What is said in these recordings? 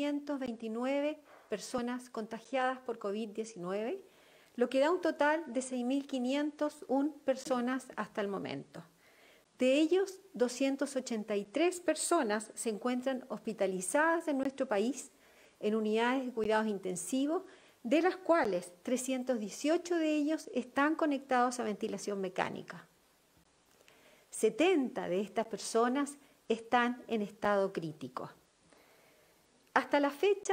6.529 personas contagiadas por COVID-19, lo que da un total de 6.501 personas hasta el momento. De ellos, 283 personas se encuentran hospitalizadas en nuestro país en unidades de cuidados intensivos, de las cuales 318 de ellos están conectados a ventilación mecánica. 70 de estas personas están en estado crítico. Hasta la fecha,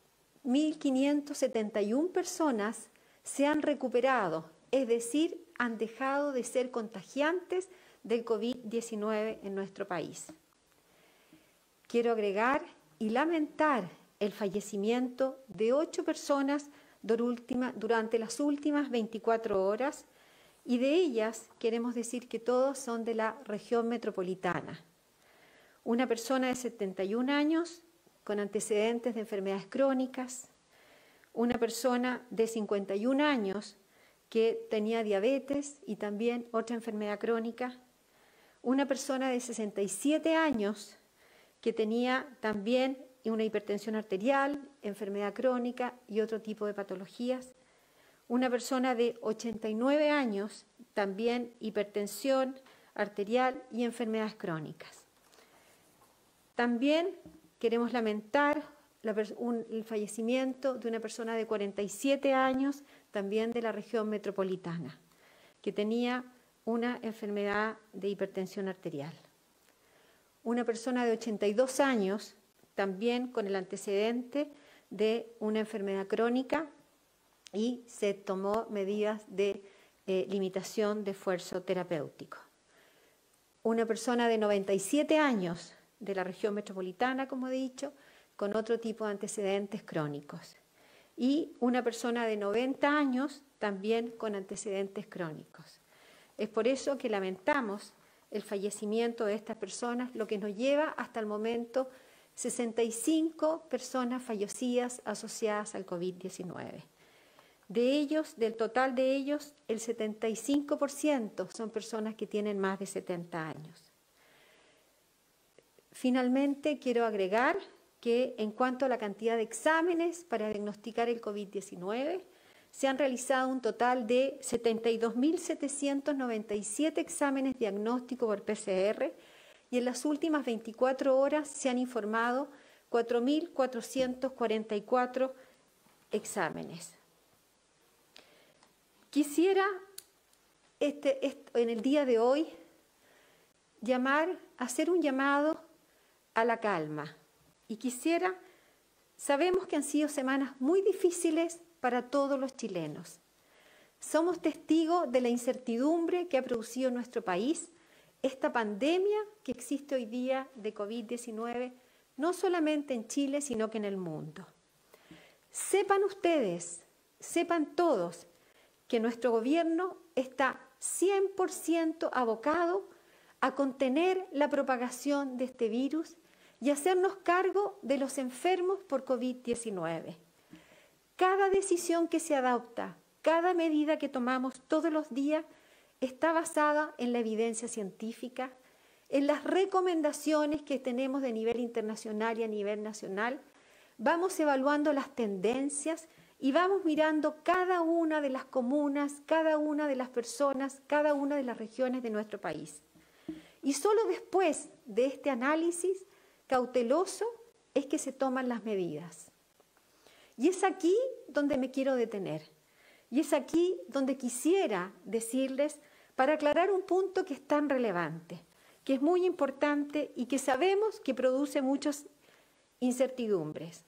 1.571 personas se han recuperado, es decir, han dejado de ser contagiantes del COVID-19 en nuestro país. Quiero agregar y lamentar el fallecimiento de 8 personas durante las últimas 24 horas, y de ellas queremos decir que todos son de la región metropolitana. Una persona de 71 años con antecedentes de enfermedades crónicas, una persona de 51 años que tenía diabetes y también otra enfermedad crónica, una persona de 67 años que tenía también una hipertensión arterial, enfermedad crónica y otro tipo de patologías, una persona de 89 años, también hipertensión arterial y enfermedades crónicas. También queremos lamentar el fallecimiento de una persona de 47 años, también de la región metropolitana, que tenía una enfermedad de hipertensión arterial. Una persona de 82 años, también con el antecedente de una enfermedad crónica, y se tomó medidas de limitación de esfuerzo terapéutico. Una persona de 97 años de la región metropolitana, como he dicho, con otro tipo de antecedentes crónicos. Y una persona de 90 años también con antecedentes crónicos. Es por eso que lamentamos el fallecimiento de estas personas, lo que nos lleva hasta el momento 65 personas fallecidas asociadas al COVID-19. De ellos, del total de ellos, el 75% son personas que tienen más de 70 años. Finalmente, quiero agregar que en cuanto a la cantidad de exámenes para diagnosticar el COVID-19, se han realizado un total de 72.797 exámenes diagnósticos por PCR y en las últimas 24 horas se han informado 4.444 exámenes. Quisiera en el día de hoy hacer un llamado a la calma. Y sabemos que han sido semanas muy difíciles para todos los chilenos. Somos testigos de la incertidumbre que ha producido en nuestro país esta pandemia que existe hoy día de COVID-19, no solamente en Chile, sino que en el mundo. Sepan ustedes, sepan todos, que nuestro gobierno está 100% abocado a contener la propagación de este virus y hacernos cargo de los enfermos por COVID-19. Cada decisión que se adopta, cada medida que tomamos todos los días está basada en la evidencia científica, en las recomendaciones que tenemos de nivel internacional y a nivel nacional. Vamos evaluando las tendencias y vamos mirando cada una de las comunas, cada una de las personas, cada una de las regiones de nuestro país. Y solo después de este análisis cauteloso es que se toman las medidas. Y es aquí donde me quiero detener. Y es aquí donde quisiera decirles, para aclarar un punto que es tan relevante, que es muy importante y que sabemos que produce muchas incertidumbres.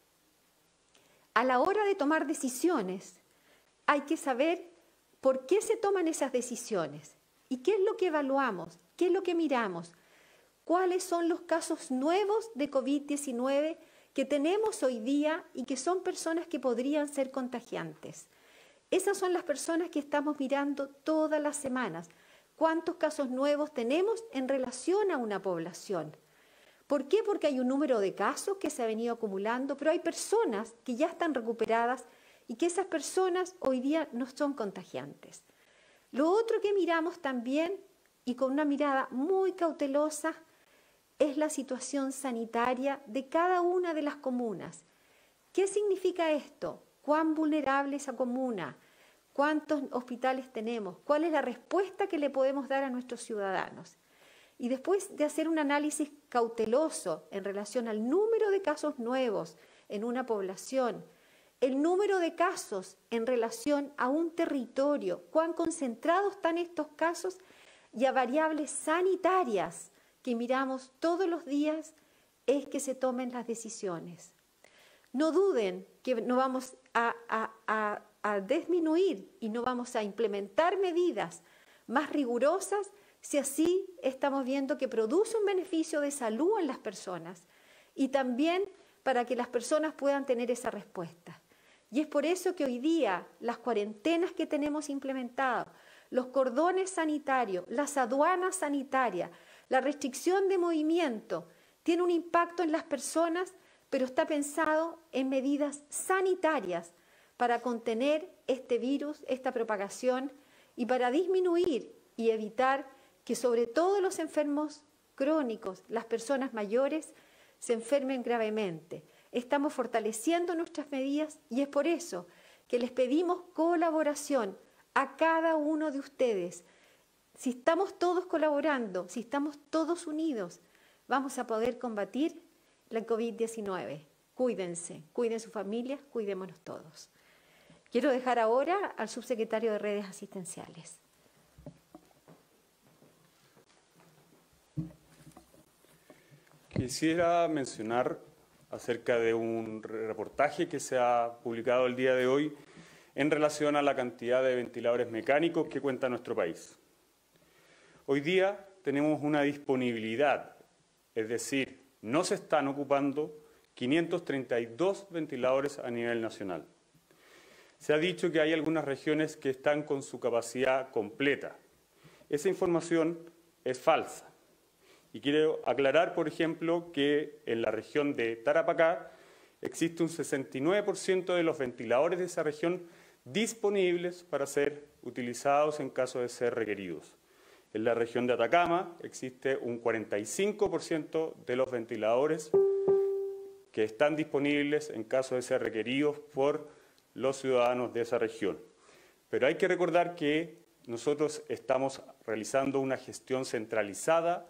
A la hora de tomar decisiones, hay que saber por qué se toman esas decisiones y qué es lo que evaluamos, qué es lo que miramos, cuáles son los casos nuevos de COVID-19 que tenemos hoy día y que son personas que podrían ser contagiantes. Esas son las personas que estamos mirando todas las semanas. ¿Cuántos casos nuevos tenemos en relación a una población? ¿Por qué? Porque hay un número de casos que se ha venido acumulando, pero hay personas que ya están recuperadas y que esas personas hoy día no son contagiantes. Lo otro que miramos también, y con una mirada muy cautelosa, es la situación sanitaria de cada una de las comunas. ¿Qué significa esto? ¿Cuán vulnerable esa comuna? ¿Cuántos hospitales tenemos? ¿Cuál es la respuesta que le podemos dar a nuestros ciudadanos? Y después de hacer un análisis cauteloso en relación al número de casos nuevos en una población, el número de casos en relación a un territorio, cuán concentrados están estos casos y a variables sanitarias que miramos todos los días, es que se tomen las decisiones. No duden que no vamos a disminuir y no vamos a implementar medidas más rigurosas si así estamos viendo que produce un beneficio de salud en las personas y también para que las personas puedan tener esa respuesta. Y es por eso que hoy día las cuarentenas que tenemos implementadas, los cordones sanitarios, las aduanas sanitarias, la restricción de movimiento, tiene un impacto en las personas, pero está pensado en medidas sanitarias para contener este virus, esta propagación y para disminuir y evitar que sobre todo los enfermos crónicos, las personas mayores, se enfermen gravemente. Estamos fortaleciendo nuestras medidas y es por eso que les pedimos colaboración a cada uno de ustedes. Si estamos todos colaborando, si estamos todos unidos, vamos a poder combatir la COVID-19. Cuídense, cuiden su familia, cuidémonos todos. Quiero dejar ahora al subsecretario de Redes Asistenciales. Quisiera mencionar acerca de un reportaje que se ha publicado el día de hoy en relación a la cantidad de ventiladores mecánicos que cuenta nuestro país. Hoy día tenemos una disponibilidad, es decir, no se están ocupando 532 ventiladores a nivel nacional. Se ha dicho que hay algunas regiones que están con su capacidad completa. Esa información es falsa. Y quiero aclarar, por ejemplo, que en la región de Tarapacá existe un 69% de los ventiladores de esa región disponibles para ser utilizados en caso de ser requeridos. En la región de Atacama existe un 45% de los ventiladores que están disponibles en caso de ser requeridos por los ciudadanos de esa región. Pero hay que recordar que nosotros estamos realizando una gestión centralizada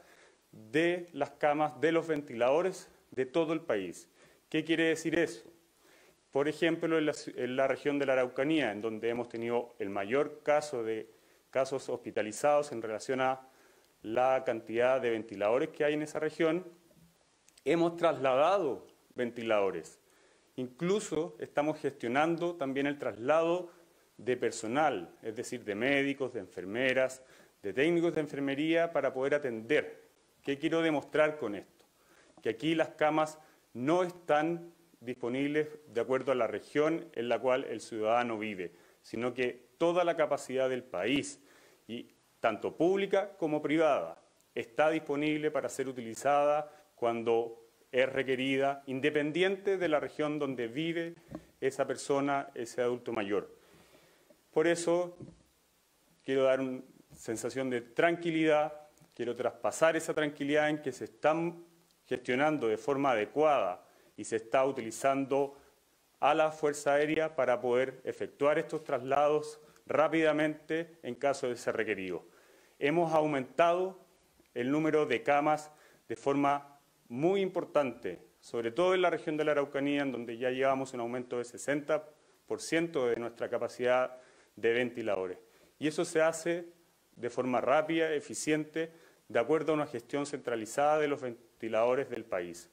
de las camas, de los ventiladores de todo el país. ¿Qué quiere decir eso? Por ejemplo, en la región de la Araucanía, en donde hemos tenido el mayor caso de casos hospitalizados en relación a la cantidad de ventiladores que hay en esa región, hemos trasladado ventiladores. Incluso estamos gestionando también el traslado de personal, es decir, de médicos, de enfermeras, de técnicos de enfermería para poder atender. ¿Qué quiero demostrar con esto? Que aquí las camas no están disponibles de acuerdo a la región en la cual el ciudadano vive, sino que toda la capacidad del país, y tanto pública como privada, está disponible para ser utilizada cuando es requerida, independiente de la región donde vive esa persona, ese adulto mayor. Por eso quiero dar una sensación de tranquilidad. Quiero traspasar esa tranquilidad en que se están gestionando de forma adecuada y se está utilizando a la Fuerza Aérea para poder efectuar estos traslados rápidamente en caso de ser requerido. Hemos aumentado el número de camas de forma muy importante, sobre todo en la región de la Araucanía, en donde ya llevamos un aumento de 60% de nuestra capacidad de ventiladores. Y eso se hace de forma rápida, eficiente, de acuerdo a una gestión centralizada de los ventiladores del país.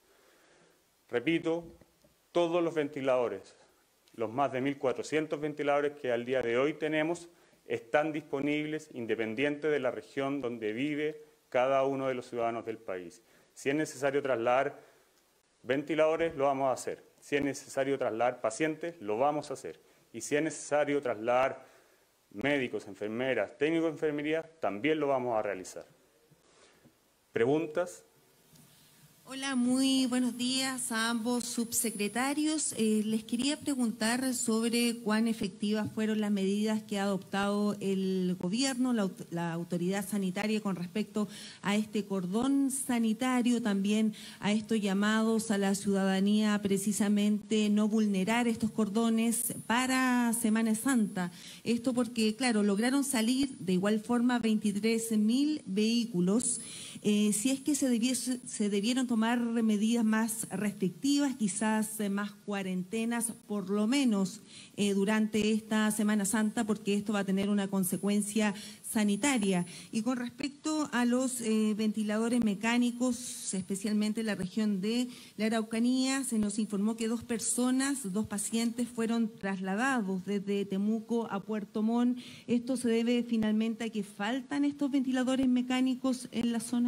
Repito, todos los ventiladores, los más de 1.400 ventiladores que al día de hoy tenemos, están disponibles independiente de la región donde vive cada uno de los ciudadanos del país. Si es necesario trasladar ventiladores, lo vamos a hacer. Si es necesario trasladar pacientes, lo vamos a hacer. Y si es necesario trasladar médicos, enfermeras, técnicos de enfermería, también lo vamos a realizar. ¿Preguntas? Hola. Hola, muy buenos días a ambos subsecretarios. Les quería preguntar sobre cuán efectivas fueron las medidas que ha adoptado el gobierno, la autoridad sanitaria con respecto a este cordón sanitario, también a estos llamados a la ciudadanía precisamente no vulnerar estos cordones para Semana Santa. Esto porque, claro, lograron salir de igual forma 23.000 vehículos. Si es que se debieron tomar medidas más restrictivas, quizás más cuarentenas, por lo menos durante esta Semana Santa, porque esto va a tener una consecuencia sanitaria. Y con respecto a los ventiladores mecánicos, especialmente en la región de la Araucanía, se nos informó que dos pacientes fueron trasladados desde Temuco a Puerto Montt. ¿Esto se debe finalmente a que faltan estos ventiladores mecánicos en la zona?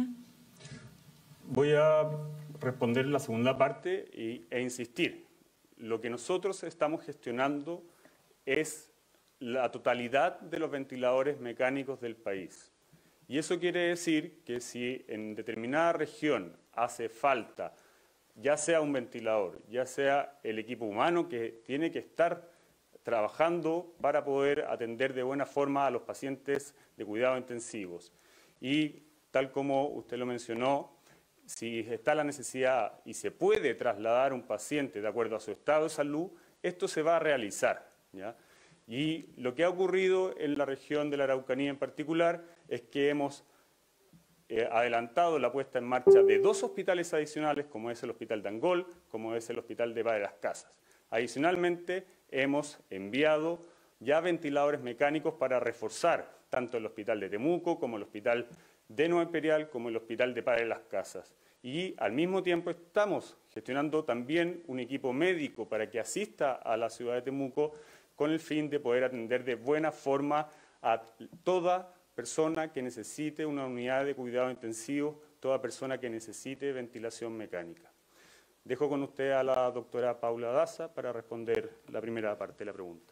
Voy a responder la segunda parte e insistir. Lo que nosotros estamos gestionando es la totalidad de los ventiladores mecánicos del país. Y eso quiere decir que si en determinada región hace falta, ya sea un ventilador, ya sea el equipo humano que tiene que estar trabajando para poder atender de buena forma a los pacientes de cuidados intensivos. Y tal como usted lo mencionó, si está la necesidad y se puede trasladar un paciente de acuerdo a su estado de salud, esto se va a realizar, ¿ya? Y lo que ha ocurrido en la región de la Araucanía en particular es que hemos adelantado la puesta en marcha de 2 hospitales adicionales, como es el Hospital de Angol, como es el Hospital de Padre Las Casas. Adicionalmente, hemos enviado ya ventiladores mecánicos para reforzar tanto el Hospital de Temuco como el Hospital de Nueva Imperial como el Hospital de Padre Las Casas. Y al mismo tiempo estamos gestionando también un equipo médico para que asista a la ciudad de Temuco con el fin de poder atender de buena forma a toda persona que necesite una unidad de cuidado intensivo, toda persona que necesite ventilación mecánica. Dejo con usted a la doctora Paula Daza para responder la primera parte de la pregunta.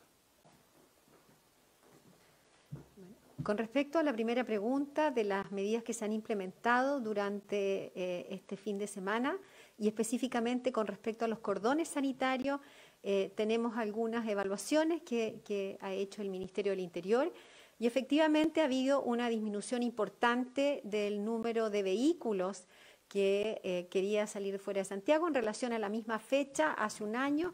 Con respecto a la primera pregunta de las medidas que se han implementado durante este fin de semana y específicamente con respecto a los cordones sanitarios, tenemos algunas evaluaciones que ha hecho el Ministerio del Interior y efectivamente ha habido una disminución importante del número de vehículos que quería salir fuera de Santiago en relación a la misma fecha hace un año.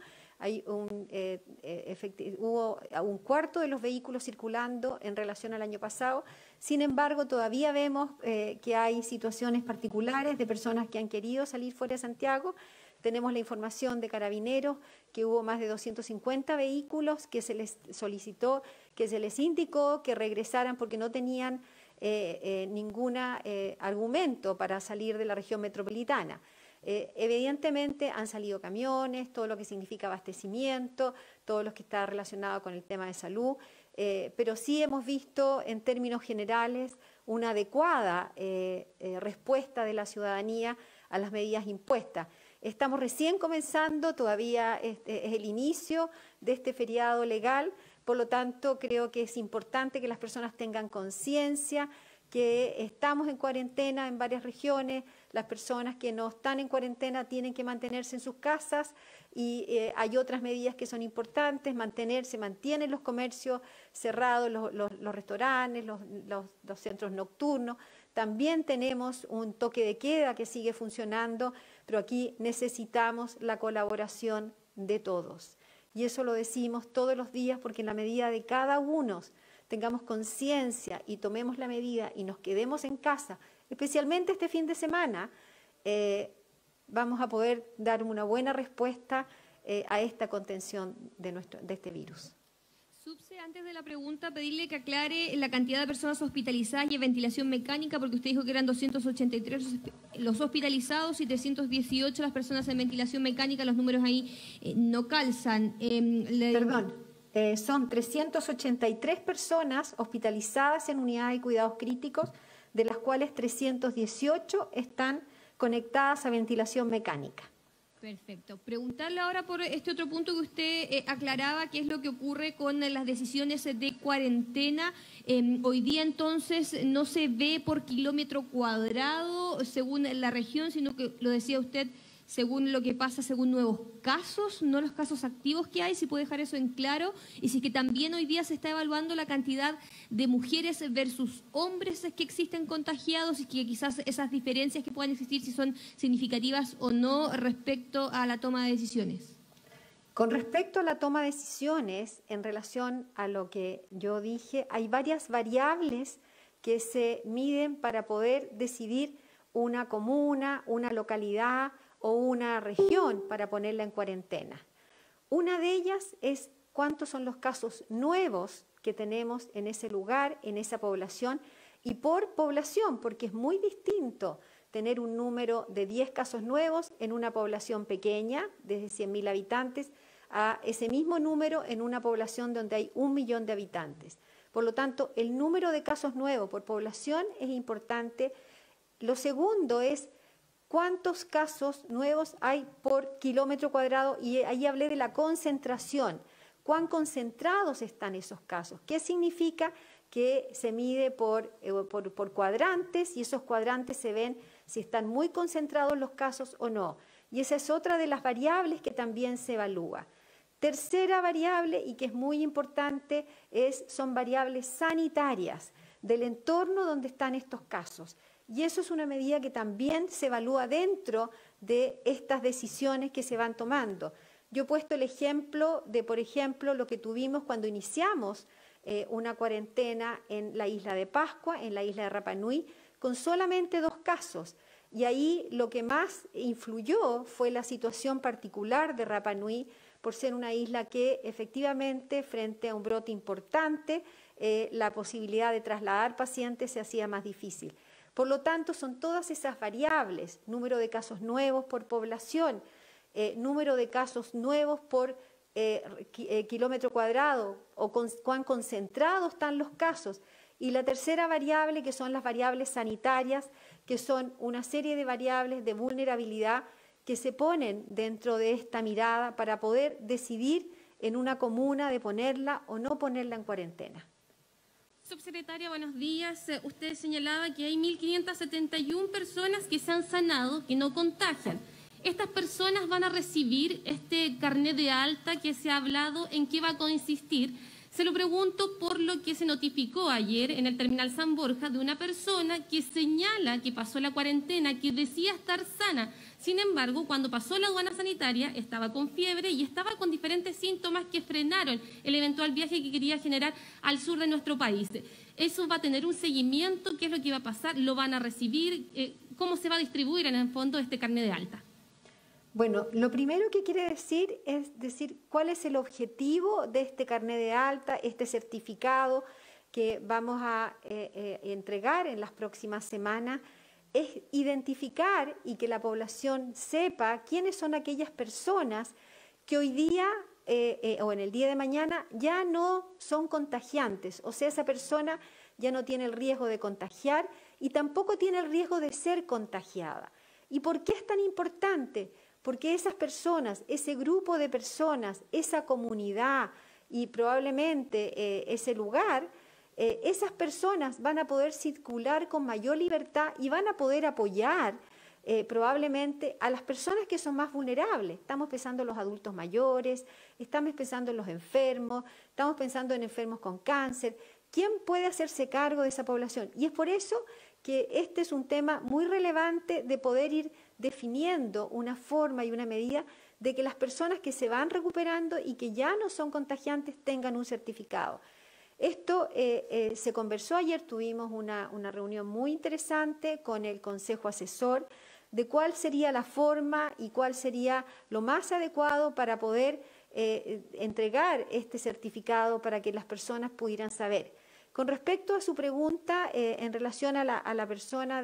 Hubo un cuarto de los vehículos circulando en relación al año pasado. Sin embargo, todavía vemos que hay situaciones particulares de personas que han querido salir fuera de Santiago. Tenemos la información de Carabineros que hubo más de 250 vehículos que se les solicitó, que se les indicó que regresaran porque no tenían ningún argumento para salir de la región metropolitana. Evidentemente han salido camiones, todo lo que significa abastecimiento, todo lo que está relacionado con el tema de salud, pero sí hemos visto en términos generales una adecuada respuesta de la ciudadanía a las medidas impuestas. Estamos recién comenzando, todavía es el inicio de este feriado legal, por lo tanto creo que es importante que las personas tengan conciencia que estamos en cuarentena en varias regiones, las personas que no están en cuarentena tienen que mantenerse en sus casas y hay otras medidas que son importantes, mantienen los comercios cerrados, los restaurantes, los centros nocturnos. También tenemos un toque de queda que sigue funcionando, pero aquí necesitamos la colaboración de todos. Y eso lo decimos todos los días porque en la medida de cada uno tengamos conciencia y tomemos la medida y nos quedemos en casa, especialmente este fin de semana, vamos a poder dar una buena respuesta a esta contención de este virus. Subse, antes de la pregunta, pedirle que aclare la cantidad de personas hospitalizadas y en ventilación mecánica, porque usted dijo que eran 283 los hospitalizados y 318 las personas en ventilación mecánica, los números ahí no calzan. Perdón. Son 383 personas hospitalizadas en unidades de cuidados críticos, de las cuales 318 están conectadas a ventilación mecánica. Perfecto. Preguntarle ahora por este otro punto que usted aclaraba, qué es lo que ocurre con las decisiones de cuarentena. Hoy día entonces no se ve por kilómetro cuadrado según la región, sino que, lo decía usted, según lo que pasa, según nuevos casos, no los casos activos que hay, si puede dejar eso en claro, y si que también hoy día se está evaluando la cantidad de mujeres versus hombres que existen contagiados y que quizás esas diferencias que puedan existir, si son significativas o no respecto a la toma de decisiones. Con respecto a la toma de decisiones, en relación a lo que yo dije, hay varias variables que se miden para poder decidir una comuna, una localidad o una región para ponerla en cuarentena. Una de ellas es cuántos son los casos nuevos que tenemos en ese lugar, en esa población, y por población, porque es muy distinto tener un número de 10 casos nuevos en una población pequeña, desde 100.000 habitantes, a ese mismo número en una población donde hay 1 millón de habitantes. Por lo tanto, el número de casos nuevos por población es importante. Lo segundo es cuántos casos nuevos hay por kilómetro cuadrado, y ahí hablé de la concentración. ¿Cuán concentrados están esos casos? ¿Qué significa? Que se mide por cuadrantes, y esos cuadrantes se ven si están muy concentrados los casos o no. Y esa es otra de las variables que también se evalúa. Tercera variable, y que es muy importante, son variables sanitarias del entorno donde están estos casos. Y eso es una medida que también se evalúa dentro de estas decisiones que se van tomando. Yo he puesto el ejemplo de, por ejemplo, lo que tuvimos cuando iniciamos una cuarentena en la isla de Pascua, en la isla de Rapa Nui, con solamente 2 casos. Y ahí lo que más influyó fue la situación particular de Rapa Nui, por ser una isla que efectivamente, frente a un brote importante, la posibilidad de trasladar pacientes se hacía más difícil. Por lo tanto, son todas esas variables: número de casos nuevos por población, número de casos nuevos por kilómetro cuadrado, o cuán concentrados están los casos. Y la tercera variable, que son las variables sanitarias, que son una serie de variables de vulnerabilidad que se ponen dentro de esta mirada para poder decidir en una comuna de ponerla o no ponerla en cuarentena. Subsecretaria, buenos días. Usted señalaba que hay 1.571 personas que se han sanado, que no contagian. ¿Estas personas van a recibir este carnet de alta que se ha hablado? ¿En qué va a consistir? Se lo pregunto por lo que se notificó ayer en el terminal San Borja de una persona que señala que pasó la cuarentena, que decía estar sana. Sin embargo, cuando pasó la aduana sanitaria estaba con fiebre y estaba con diferentes síntomas que frenaron el eventual viaje que quería generar al sur de nuestro país. ¿Eso va a tener un seguimiento? ¿Qué es lo que va a pasar? ¿Lo van a recibir? ¿Cómo se va a distribuir en el fondo este carnet de alta? Bueno, lo primero que quiere decir es decir cuál es el objetivo de este carnet de alta, este certificado que vamos a entregar en las próximas semanas. Es identificar y que la población sepa quiénes son aquellas personas que hoy día o en el día de mañana ya no son contagiantes. O sea, esa persona ya no tiene el riesgo de contagiar y tampoco tiene el riesgo de ser contagiada. ¿Y por qué es tan importante? Porque esas personas, ese grupo de personas, esa comunidad y probablemente ese lugar, esas personas van a poder circular con mayor libertad y van a poder apoyar probablemente a las personas que son más vulnerables. Estamos pensando en los adultos mayores, estamos pensando en los enfermos, estamos pensando en enfermos con cáncer. ¿Quién puede hacerse cargo de esa población? Y es por eso que este es un tema muy relevante de poder ir definiendo una forma y una medida de que las personas que se van recuperando y que ya no son contagiantes tengan un certificado. Esto se conversó ayer, tuvimos una reunión muy interesante con el Consejo Asesor de cuál sería la forma y cuál sería lo más adecuado para poder entregar este certificado para que las personas pudieran saber. Con respecto a su pregunta en relación a la persona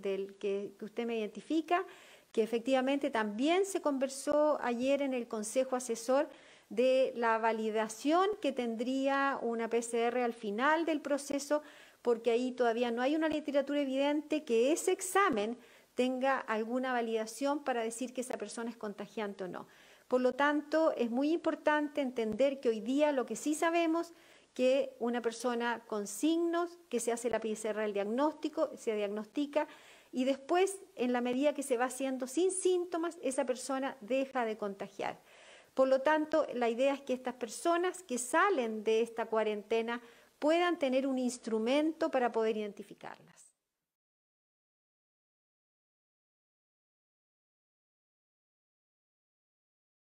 que usted me identifica, que efectivamente también se conversó ayer en el Consejo Asesor de la validación que tendría una PCR al final del proceso, porque ahí todavía no hay una literatura evidente que ese examen tenga alguna validación para decir que esa persona es contagiante o no. Por lo tanto, es muy importante entender que hoy día lo que sí sabemos, que una persona con signos, que se hace la PCR del diagnóstico, se diagnostica, y después, en la medida que se va haciendo sin síntomas, esa persona deja de contagiar. Por lo tanto, la idea es que estas personas que salen de esta cuarentena puedan tener un instrumento para poder identificarlas.